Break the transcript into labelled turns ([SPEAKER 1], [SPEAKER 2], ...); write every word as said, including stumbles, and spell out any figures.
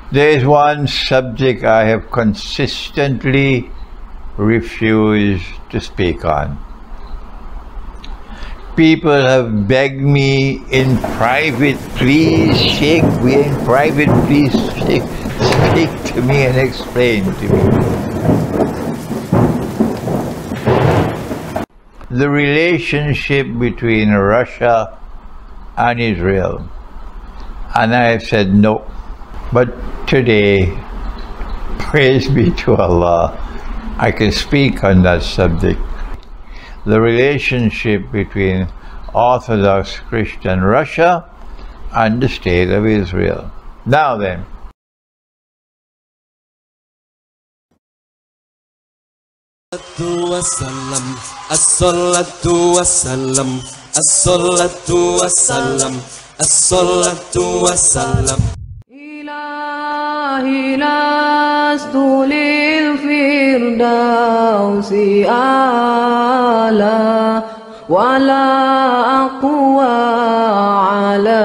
[SPEAKER 1] There is one subject I have consistently refused to speak on. People have begged me in private, please, Sheikh, we in private, please, Sheikh, speak to me and explain to me. The relationship between Russia and Israel. And I have said no. But today, praise be to Allah, I can speak on that subject. The relationship between Orthodox Christian Russia and the State of Israel. Now then,
[SPEAKER 2] as-salatu was-salam, as-salatu was-salam, as-salatu was-salam. إلهي لست للفردوس أعلى ولا أقوى على